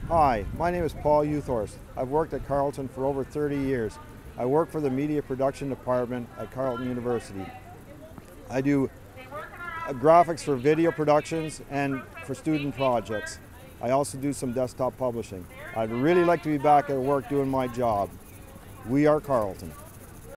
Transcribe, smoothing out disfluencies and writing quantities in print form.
Hi, my name is Paul Heuthorst. I've worked at Carleton for over 30 years. I work for the Media Production Department at Carleton University. I do graphics for video productions and for student projects. I also do some desktop publishing. I'd really like to be back at work doing my job. We are Carleton.